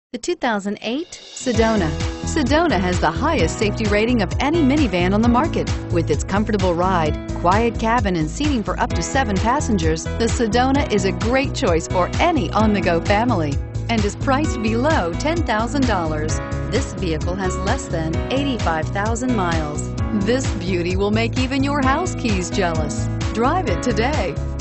The 2008 Sedona. Sedona has the highest safety rating of any minivan on the market. With its comfortable ride, quiet cabin, and seating for up to 7 passengers, the Sedona is a great choice for any on-the-go family and is priced below $10,000. This vehicle has less than 85,000 miles. This beauty will make even your house keys jealous. Drive it today.